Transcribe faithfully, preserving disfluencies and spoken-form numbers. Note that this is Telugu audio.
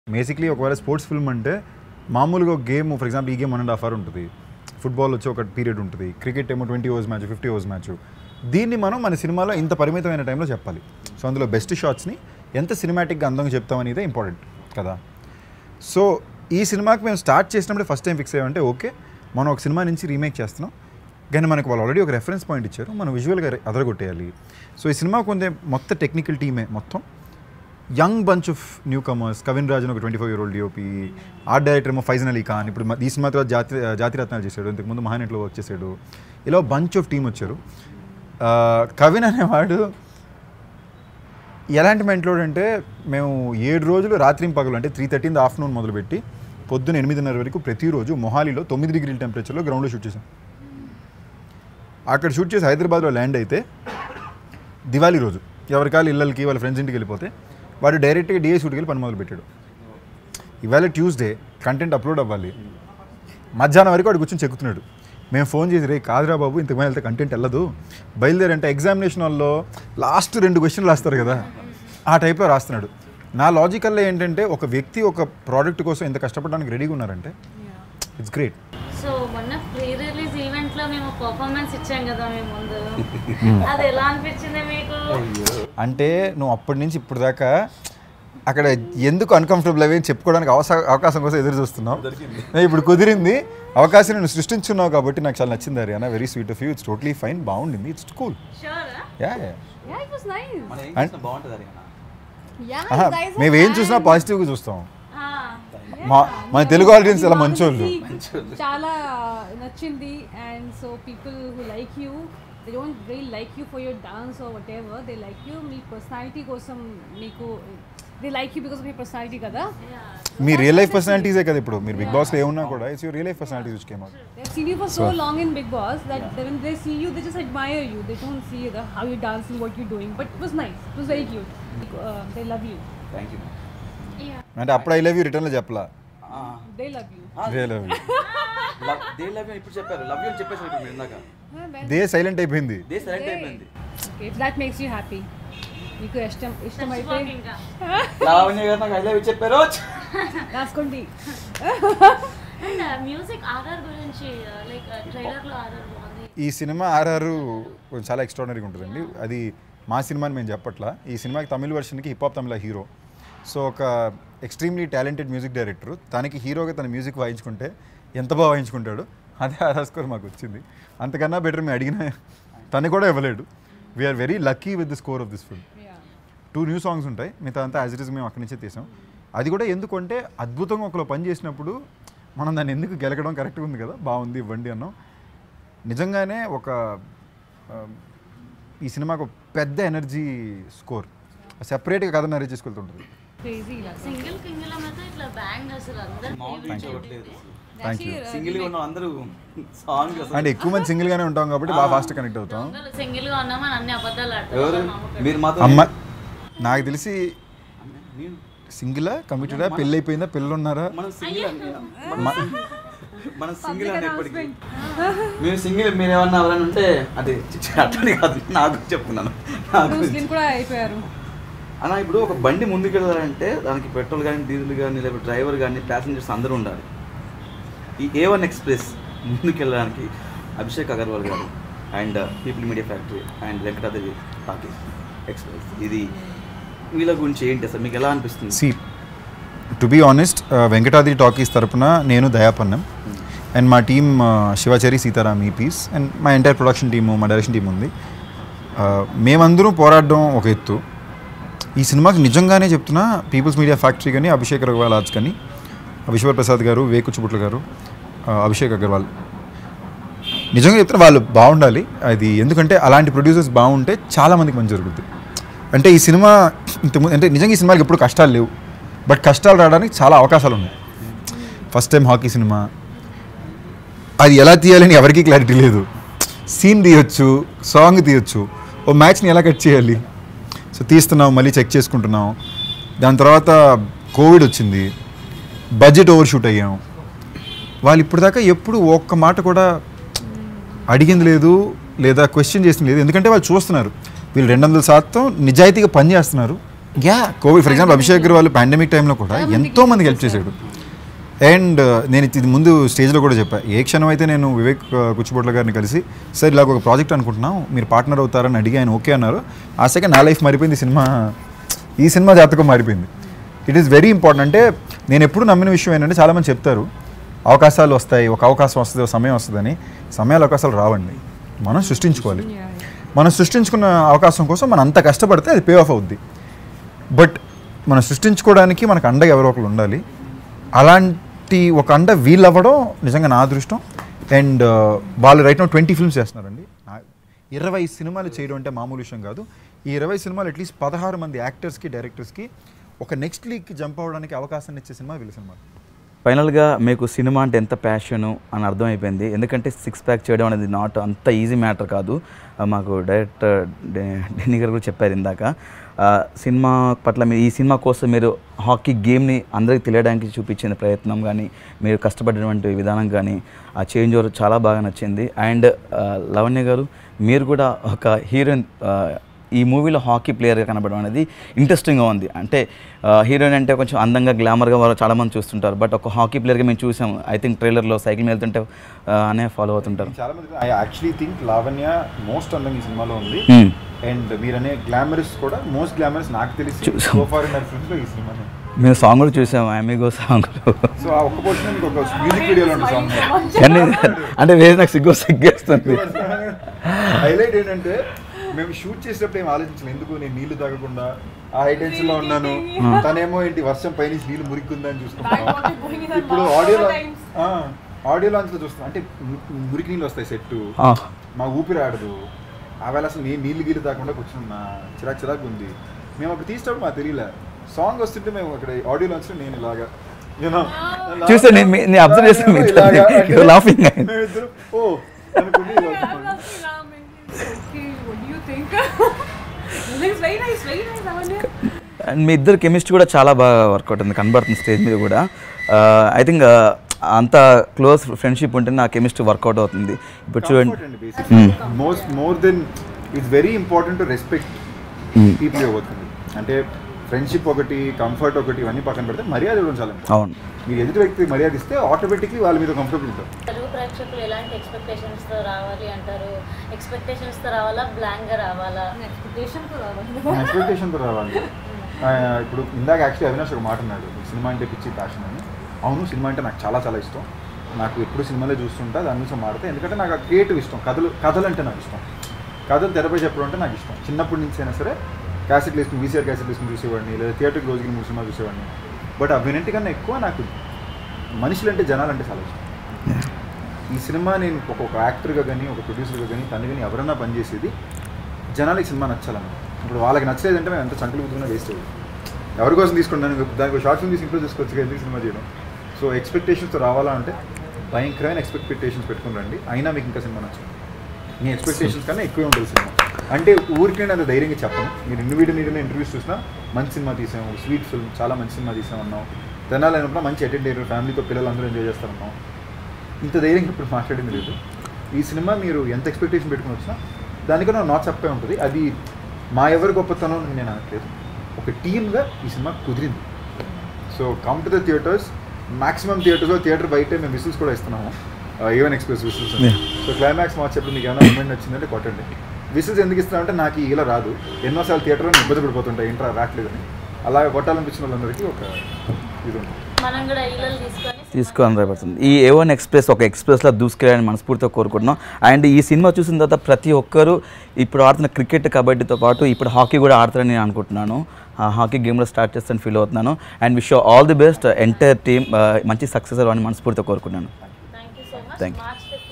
బేసిక్లీ ఒకవేళ స్పోర్ట్స్ ఫిల్మ్ అంటే మామూలుగా ఒక గేమ్ ఫర్ ఎగ్జాంపుల్ ఈ game one and half hour ఉంటుంది, ఫుట్బాల్ వచ్చి ఒక పీరియడ్ ఉంటుంది, క్రికెట్ ఏమో twenty overs match fifty overs match. దీన్ని మనం మన సినిమాలో ఇంత పరిమితమైన టైంలో చెప్పాలి. సో అందులో బెస్ట్ షాట్స్ని ఎంత సినిమాటిక్గా అందంగా చెప్తామనేదే ఇంపార్టెంట్ కదా. సో ఈ సినిమాకి మేము స్టార్ట్ చేసినప్పుడు ఫస్ట్ టైం ఫిక్స్ అయ్యామంటే ఓకే మనం ఒక సినిమా నుంచి రీమేక్ చేస్తున్నాం, కానీ మనకు వాళ్ళు ఆల్రెడీ ఒక రెఫరెన్స్ పాయింట్ ఇచ్చారు, మనం విజువల్గా అదరగొట్టేయాలి. సో ఈ సినిమా కొంత మొత్తం టెక్నికల్ టీమే, మొత్తం young bunch of newcomers. Kavin Rajan ఒక twenty five year old DOP, art director ఏమో ఫైజన్ అలీ ఖాన్, ఇప్పుడు ఈ సినిమా తర్వాత జాతి జాతిరత్నాలు చేశాడు, ఇంతకుముందు మహానట్లో వర్క్ చేశాడు. ఇలా బంచ్ ఆఫ్ టీం వచ్చారు. కవిన్ అనేవాడు ఎలాంటి మెంట్లో అంటే మేము ఏడు రోజులు రాత్రి పగలు అంటే త్రీ థర్టీన్ ఆఫ్టర్నూన్ మొదలుపెట్టి పొద్దున్న ఎనిమిదిన్నర వరకు ప్రతిరోజు మొహాలీలో తొమ్మిది డిగ్రీల టెంపరేచర్లో గ్రౌండ్లో షూట్ చేసాం. అక్కడ షూట్ చేసి హైదరాబాద్లో ల్యాండ్ అయితే దివాళీ రోజు ఎవరికాలు ఇళ్ళకి వాళ్ళ ఫ్రెండ్స్ ఇంటికి వెళ్ళిపోతే వాడు డైరెక్ట్గా డిఏ షూట్కి వెళ్ళి పని మొదలు పెట్టాడు. ఇవాళ ట్యూస్డే కంటెంట్ అప్లోడ్ అవ్వాలి, మధ్యాహ్నం వరకు వాడు కూర్చొని చెక్కుతున్నాడు. మేము ఫోన్ చేసి రే కాదురా బాబు ఇంతకుమంది వెళ్తే కంటెంట్ వెళ్ళదు బయలుదేరంటే ఎగ్జామినేషన్ హాల్లో లాస్ట్ రెండు క్వశ్చన్లు రాస్తారు కదా ఆ టైప్లో రాస్తున్నాడు. నా లాజికల్లో ఏంటంటే ఒక వ్యక్తి ఒక ప్రోడక్ట్ కోసం ఎంత కష్టపడడానికి రెడీగా ఉన్నారంటే ఇట్స్ గ్రేట్. సో మొన్న ప్రీ రిలీజ్ ఈవెంట్ లో మేము పర్ఫార్మెన్స్ ఇచ్చాం కదా మేము ముందు, అది ఎలా అనిపించింది మీకు? అంటే నువ్వు అప్పటి నుంచి ఇప్పుడు దాకా అక్కడ ఎందుకు అన్కంఫర్టబుల్ అవి చెప్పుకోవడానికి అవకాశం కోసం ఎదురు చూస్తున్నావు, ఇప్పుడు కుదిరింది అవకాశం నేను సృష్టించున్నావు కాబట్టి నాకు చాలా నచ్చింది. అది అన్న very sweet of you, it's totally fine, బాగుండింది, ఇట్స్ కూల్. మేము ఏం చూసినా పాజిటివ్గా చూస్తాం. మా మన తెలుగు ఆడియన్స్ చాలా మంచోళ్ళు, చాలా నచ్చింది. And so people who like you, they don't really like you for your dance or whatever, they like you మీ పర్సనాలిటీ కోసం, మీకు they like you because of మీ పర్సనాలిటీ కదా. మీ రియల్ లైఫ్ పర్సనాలిటీసే కదా ఇప్పుడు మీరు బిగ్ బాస్లో ఏమున్నా కూడా it's your real life personalities which came out. They seen you for so long in Bigg Boss that when they see you they just admire you, they don't see the how you dancing, what you doing, but it was nice, it was very cute. uh, they love you. Thank you. అంటే అప్పుడు ఐ లవ్ యూ రిటర్న్లో చెప్పలా, they love you, they love you, they love you ఇప్పుడు చెప్పారు, లవ్ యూ అని చెప్పేసి ఇప్పుడు ఇందాక దే సైలెంట్ అయిపోయింది, దే సైలెంట్ అయిపోయింది. okay if that makes you happy, మీకు ఇష్టం ఇష్టం అయితే లావణ్య గారు నాకు ఐ లవ్ యూ చెప్పారు రాసుకోండి. అండ్ మ్యూజిక్ ఆర్ఆర్ గురించి లైక్ ట్రైలర్ లో ఆర్ఆర్ బాగుంది. ఈ సినిమా ఆర్ఆర్ చాలా ఎక్స్ట్రాడినరీగా ఉంటుందండి. అది మా సినిమాని మేము చెప్పట్లా, ఈ సినిమాకి తమిళ వర్షన్కి hip hop Tamil hero. So ఒక ఎక్స్ట్రీమ్లీ టాలెంటెడ్ మ్యూజిక్ డైరెక్టర్ తనకి హీరోగా తన మ్యూజిక్ వాయించుకుంటే ఎంత బాగా వాయించుకుంటాడు, అదే ఆర్ఆర్ స్కోర్ మాకు వచ్చింది. అంతకన్నా బెటర్ మేము అడిగిన తను కూడా ఇవ్వలేడు. We're very lucky with the score of this film. Two new songs ఉంటాయి, మిగతా అంతా యాజ్ ఇట్ ఈస్ మేము అక్కడి నుంచే తీసాం. అది కూడా ఎందుకంటే అద్భుతంగా ఒకలో పని చేసినప్పుడు మనం దాన్ని ఎందుకు గెలకడం కరెక్ట్గా ఉంది కదా, బాగుంది ఇవ్వండి అన్నాం. నిజంగానే ఒక ఈ సినిమాకు పెద్ద ఎనర్జీ స్కోర్, సెపరేట్గా కథ నరేట్ చేసుకెళ్తుంటుంది. సింగిల్ కింగిల్ అయితే ఇట్లా బ్యాంగ్ అసలు అందరూ థ్యాంక్ యూ. సింగిల్గా ఉన్నాం అందరూ సాంగ్ అంటే ఎక్కువ మంది సింగిల్గానే ఉంటాం కాబట్టి బాగా ఫాస్ట్ కనెక్ట్ అవుతాం. సింగిల్ గా ఉన్నామని అన్ని అబద్ధాలు ఎవరు ఆడతారు. మీరు మాత్రం అమ్మ నాకు తెలిసి సింగిలా కమిటెడా పెళ్ళి అయిపోయిందా పిల్లలు ఉన్నారా? మనం సింగిల్ అండి, మనం సింగిల్ అండి ఎప్పటికీ. మీరు సింగిల్ మీరు ఏమన్నా ఎవరైనా ఉంటే అది అట్లనే కాదు, నాకు చెప్తున్నాను కూడా అయిపోయారు అన్న. ఇప్పుడు ఒక బండి ముందుకు వెళ్ళాలంటే దానికి పెట్రోల్ కానీ డీజిల్ కానీ లేకపోతే డ్రైవర్ కానీ ప్యాసింజర్స్ అందరూ ఉండాలి. ఈ ఏ వన్ ఎక్స్ప్రెస్ ముందుకు వెళ్ళడానికి Abhishek Agarwal garu and People Media Factory and Venkatadri Talkies express, ఇది వీళ్ళ గురించి ఏంటి అసలు మీకు ఎలా అనిపిస్తుంది? సి to be honest, Venkatadri Talkies తరపున నేను దయాపన్నం అండ్ మా టీమ్ శివాచారి సీతారాం ఈపీస్ అండ్ మా ఎంటైర్ ప్రొడక్షన్ టీము మా డైరెక్షన్ టీం ఉంది. మేమందరం పోరాడడం ఒక ఎత్తు. ఈ సినిమాకి నిజంగానే చెప్తున్నా పీపుల్స్ మీడియా ఫ్యాక్టరీ కానీ అభిషేక్ అగర్వాల్ ఆర్ట్స్ కానీ విశ్వర్ ప్రసాద్ గారు, వేకుచుబుట్ల గారు, అభిషేక్ అగర్వాల్ నిజంగా చెప్తున్నా వాళ్ళు బాగుండాలి. అది ఎందుకంటే అలాంటి ప్రొడ్యూసర్స్ బాగుంటే చాలామందికి మంచి జరుగుతుంది. అంటే ఈ సినిమా ఇంతకుముందు అంటే నిజంగా ఈ సినిమాకి ఎప్పుడు కష్టాలు లేవు, బట్ కష్టాలు రావడానికి చాలా అవకాశాలు ఉన్నాయి. ఫస్ట్ టైం హాకీ సినిమా, అది ఎలా తీయాలని ఎవరికీ క్లారిటీ లేదు. సీన్ తీయొచ్చు, సాంగ్ తీయొచ్చు, ఓ మ్యాచ్ని ఎలా కట్ చేయాలి, సో తీస్తున్నాం, మళ్ళీ చెక్ చేసుకుంటున్నాం. దాని తర్వాత కోవిడ్ వచ్చింది, బడ్జెట్ ఓవర్ షూట్ అయ్యాం. వాళ్ళు ఇప్పుడు దాకా ఎప్పుడు ఒక్క మాట కూడా అడిగింది లేదు లేదా క్వశ్చన్ చేసింది లేదు, ఎందుకంటే వాళ్ళు చూస్తున్నారు వీళ్ళు రెండు వందల శాతం నిజాయితీగా పనిచేస్తున్నారు, yeah Covid for example Abhishek Agarwal pandemic టైంలో కూడా ఎంతో మందికి హెల్ప్ చేశాడు. అండ్ నేను ఇది ముందు స్టేజ్లో కూడా చెప్పాను, ఏ క్షణం అయితే నేను వివేక్ కుచ్చిబొట్ల గారిని కలిసి సార్ ఇలాగ ఒక ప్రాజెక్ట్ అనుకుంటున్నాం మీరు పార్ట్నర్ అవుతారని అడిగి ఆయన ఓకే అన్నారు. ఆ సెకండ్ నా లైఫ్ మారిపోయింది, సినిమా ఈ సినిమా జాతకం మారిపోయింది. It is very important. అంటే నేను ఎప్పుడు నమ్మిన విషయం ఏంటంటే చాలామంది చెప్తారు అవకాశాలు వస్తాయి, ఒక అవకాశం వస్తుంది, ఒక సమయం వస్తుందని. సమయాలు అవకాశాలు రావండి, మనం సృష్టించుకోవాలి. మనం సృష్టించుకున్న అవకాశం కోసం మనం అంత కష్టపడితే అది పే ఆఫ్ అవుద్ది. బట్ మనం సృష్టించుకోవడానికి మనకు అండగా ఎవరో ఒకరు ఉండాలి. అలాంటి ఒక అండ వీళ్ళు అవ్వడం నిజంగా నా అదృష్టం. అండ్ వాళ్ళు రైట్ నౌ ట్వంటీ ఫిల్మ్స్ చేస్తున్నారండి. ఇరవై సినిమాలు చేయడం అంటే మామూలు విషయం కాదు. ఈ ఇరవై సినిమాలు అట్లీస్ట్ పదహారు మంది యాక్టర్స్కి డైరెక్టర్స్కి ఒక నెక్స్ట్ లీగ్కి జంప్ అవ్వడానికి అవకాశాన్ని ఇచ్చే సినిమా వీళ్ళ సినిమా. ఫైనల్గా మీకు సినిమా అంటే ఎంత ప్యాషను అని అర్థమైపోయింది. ఎందుకంటే సిక్స్ ప్యాక్ చేయడం అనేది నాట్ అంత ఈజీ మ్యాటర్ కాదు. మాకు డైరెక్టర్ డెన్నీ గారు కూడా చెప్పారు ఇందాక. సినిమా పట్ల మీరు ఈ సినిమా కోసం మీరు హాకీ గేమ్ని అందరికీ తెలియడానికి చూపించిన ప్రయత్నం కానీ మీరు కష్టపడినటువంటి విధానం కానీ ఆ చేంజ్ ఓవర్ చాలా బాగా నచ్చింది. అండ్ లవణ్య గారు మీరు కూడా ఒక హీరోయిన్ ఈ మూవీలో హాకీ ప్లేయర్గా కనబడడం అనేది ఇంట్రెస్టింగ్గా ఉంది. అంటే హీరోయిన్ అంటే కొంచెం అందంగా గ్లామర్గా వాళ్ళు చాలామంది చూస్తుంటారు, బట్ ఒక హాకీ ప్లేయర్గా మేము చూసాము. ఐ థింక్ ట్రైలర్లో సైకిల్ మీద వెళ్తుంటే అనే ఫాలో అవుతుంటారు. చాలా మంది I actually think Lavanya most అందంగా ఈ సినిమాలో ఉంది. అండ్ మీరనే గ్లామరస్ కూడా మోస్ట్ గ్లామరస్ నాకు తెలిసి సో ఫార్ ఇన్ ఫిల్మ్స్లో ఈ సినిమానే. మేము సాంగ్ కూడా చూసాము, అమిగో సాంగ్. సో ఆ ఒక్క పోర్షన్ మీకు ఒక మ్యూజిక్ వీడియోలో ఉండే సాంగ్ అంటే వేరే నాకు సిగ్గు సిగ్గేస్తుంది. హైలైట్ ఏంటంటే మేము షూట్ చేసేటప్పుడు ఏం ఆలోచించలేదు, ఎందుకు నేను నీళ్లు తాగకుండా ఆ హై టెన్షన్ లో ఉన్నాను, తనేమో ఏంటి వర్షం పైన నీళ్లు మురికిందని చూసుకుంటాను. ఇప్పుడు ఆడియో ఆడియో లాంచ్ లో చూస్తాం అంటే మురికి నీళ్ళు వస్తాయి, సెట్ మా ఊపిరి ఆడదు. ఆవేళ అసలు నేను నీళ్ళు గీళ్ళు తాగకుండా కూర్చున్నా, చిరాకు చిరాకు ఉంది. మేము అప్పుడు తీసేటప్పుడు మాకు తెలియలే, సాంగ్ వస్తుంటే మేము అక్కడ ఆడియో లాంచ్ లో నేను ఇలాగా చూసాను, నేను అబ్జర్వ్ చేస్తాను ఓ అనుకుని అండ్ మీ ఇద్దరు కెమిస్ట్రీ కూడా చాలా బాగా వర్కౌట్ ఉంది, కనబడుతుంది స్టేజ్ మీద కూడా. ఐ థింక్ అంత క్లోజ్ ఫ్రెండ్షిప్ ఉంటే నా కెమిస్ట్రీ వర్కౌట్ అవుతుంది. ఇప్పుడు చూడండి, most more than it's very important to respect people అవుతుంది. అంటే ఫ్రెండ్షిప్ ఒకటి, కంఫర్ట్ ఒకటి, ఇవన్నీ పక్కన పెడితే మర్యాద ఇవ్వడం చాలా. అవును, మీకు ఎదుటి వ్యక్తి మర్యాద ఇస్తే ఆటోమేటిక్లీ వాళ్ళ మీద కంఫర్టబుల్ ఉంటారు. తెలుగు ప్రేక్షకులు ఎలాంటి ఎక్స్పెక్టేషన్స్తో రావాలి అంటారు? ఎక్స్పెక్టేషన్స్తో రావాలా, బ్లాంక్గా రావాలా? ఎక్స్పెక్టేషన్తో రావాలి. ఎక్స్పెక్టేషన్తో రావాలి. ఇప్పుడు ఇందాక యాక్చువల్లీ అవినాష్ ఒక మాట అన్నాడు, సినిమా అంటే పిచ్చి ప్యాషన్ అని. అవును, సినిమా అంటే నాకు చాలా చాలా ఇష్టం. నాకు ఎప్పుడు సినిమాలో చూస్తుంటా, దాని నుంచి మాడితే, ఎందుకంటే నాకు క్రియేటివ్ ఇష్టం. కథలు కథలు అంటే నాకు ఇష్టం. కథలు తెరపై చెప్పడం అంటే నాకు ఇష్టం. చిన్నప్పటి నుంచి అయినా సరే క్యాసెట్ వేసుకుని, వీసీఆర్ క్యాసెట్ వేసుకుని చూసేవాడిని, లేదా థియేటర్కి రోజుకి మూడు సినిమా చూసేవాడిని. బట్ అవినెంటికన్నా ఎక్కువ నాకు మనుషులు అంటే, జనాలు అంటే చాలా ఇష్టం. ఈ సినిమా నేను ఒక యాక్టర్గా కానీ, ఒక ప్రొడ్యూసర్గా కానీ, తను కానీ ఎవరన్నా పనిచేసేది జనాలకి సినిమా నచ్చాలని. ఇప్పుడు వాళ్ళకి నచ్చలేదంటే మేము ఎంత చంకలు కుదురున్నా వేస్ట్ అయ్యేది. ఎవరి కోసం తీసుకుంటాను, దానికి షార్ట్ ఫిల్మ్ తీసి ఇంప్రూవ్ చేసుకోవచ్చు, ఎందుకు సినిమా చేయడం. సో ఎక్స్పెక్టేషన్స్తో రావాలా అంటే భయంకరమైన ఎక్స్పెక్టేషన్స్ పెట్టుకుని రండి, అయినా మీకు ఇంకా సినిమా నచ్చదు. మీ ఎక్స్పెక్టేషన్స్ కన్నా ఎక్కువే ఉంటుంది సినిమా. అంటే ఊరికే అంత ధైర్యంగా చెప్పను. మీరు ఇన్ని వీడియో నీటిలో ఇంటర్వ్యూస్ చూసినా మంచి సినిమా తీసాము, స్వీట్ ఫిల్మ్, చాలా మంచి సినిమా తీసామన్నాం, తినాలన్నప్పుడు మంచి అటెండ్ అయ్యారు, ఫ్యామిలీతో పిల్లలు అందరూ ఎంజాయ్ చేస్తారన్నాం. ఇంత ధైర్యంగా ఇప్పుడు మాట్లాడింది లేదు. ఈ సినిమా మీరు ఎంత ఎక్స్పెక్టేషన్ పెట్టుకుని వచ్చినా దానికన్నా నా చెప్పే ఉంటుంది. అది మా ఎవరి గొప్పతనం నేను అనట్లేదు, ఒక టీమ్గా ఈ సినిమా కుదిరింది. So come to the theatres. Maximum థియేటర్స్లో థియేటర్ బయటే మేము విసిల్స్ కూడా ఇస్తున్నాము, even express whistles. So climax మార్చేప్పుడు మీకు ఏమైనా మూమెంట్ వచ్చిందంటే కొట్టండి. విసిల్స్ ఎందుకు ఇస్తున్నామంటే నాకు ఇలా రాదు, ఎన్నోసార్లు థియేటర్లో ఇబ్బంది పడిపోతుంటాయి, ఏంట్రా రావట్లేదని. అలాగే కొట్టాలనిపించిన వాళ్ళందరికీ ఒక ఇది ఉంటుంది. మనం కూడా ఈలలు తీసుకొని తీసుకొని రాబడుతుంది. ఈ ఏ వన్ ఎక్స్ప్రెస్ ఒక ఎక్స్ప్రెస్లో దూసుకెళ్ళాలని మనస్ఫూర్తిగా కోరుకుంటున్నాం. అండ్ ఈ సినిమా చూసిన తర్వాత ప్రతి ఒక్కరూ ఇప్పుడు ఆడుతున్న క్రికెట్, కబడ్డీతో పాటు ఇప్పుడు హాకీ కూడా ఆడతారని నేను అనుకుంటున్నాను. హాకీ గేమ్లో స్టార్ట్ చేస్తాను ఫీల్ అవుతున్నాను. And wish all the best entire team, మంచి సక్సెస్ అవ్వాలని మనస్ఫూర్తిగా కోరుకుంటున్నాను. Thank you so much. Thank you. March